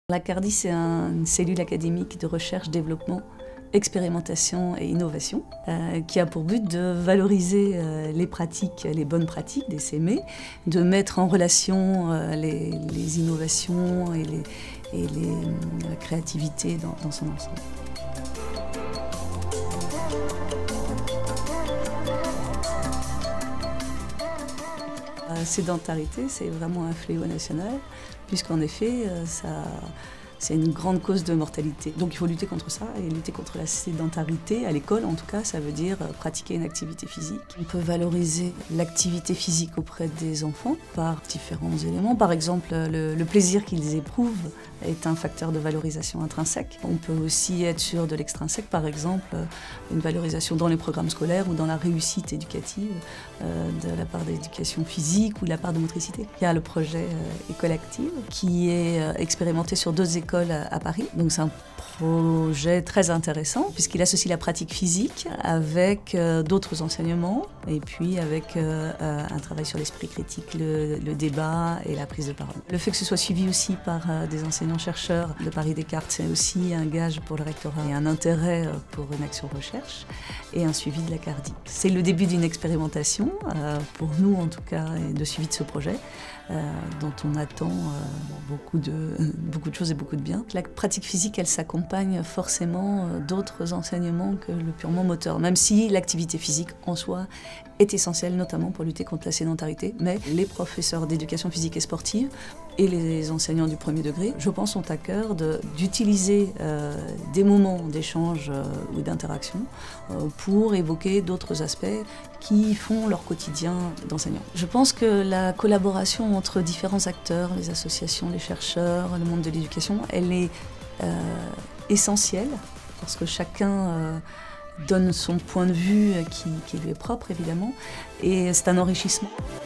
La CARDI, c'est une cellule académique de recherche, développement, expérimentation et innovation qui a pour but de valoriser les pratiques, les bonnes pratiques des CME, de mettre en relation les innovations et la créativité dans son ensemble. La sédentarité, c'est vraiment un fléau national, puisqu'en effet, c'est une grande cause de mortalité. Donc il faut lutter contre ça, et lutter contre la sédentarité, à l'école en tout cas, ça veut dire pratiquer une activité physique. On peut valoriser l'activité physique auprès des enfants par différents éléments. Par exemple, le plaisir qu'ils éprouvent est un facteur de valorisation intrinsèque. On peut aussi être sûr de l'extrinsèque, par exemple, une valorisation dans les programmes scolaires ou dans la réussite éducative de la part d'éducation physique ou de la part de motricité. Il y a le projet École Active qui est expérimenté sur 2 écoles à Paris. Donc c'est un projet très intéressant puisqu'il associe la pratique physique avec d'autres enseignements et puis avec un travail sur l'esprit critique, le débat et la prise de parole. Le fait que ce soit suivi aussi par des enseignants-chercheurs de Paris Descartes, c'est aussi un gage pour le rectorat et un intérêt pour une action recherche et un suivi de la CARDI. C'est le début d'une expérimentation, pour nous en tout cas, et de suivi de ce projet, dont on attend beaucoup de choses et beaucoup de bien. La pratique physique, elle s'accompagne forcément d'autres enseignements que le purement moteur, même si l'activité physique en soi est essentielle, notamment pour lutter contre la sédentarité. Mais les professeurs d'éducation physique et sportive et les enseignants du premier degré, je pense, ont à cœur d'utiliser des moments d'échange ou d'interaction pour évoquer d'autres aspects qui font leur quotidien d'enseignant. Je pense que la collaboration entre différents acteurs, les associations, les chercheurs, le monde de l'éducation, elle est essentielle parce que chacun donne son point de vue qui lui est propre évidemment et c'est un enrichissement.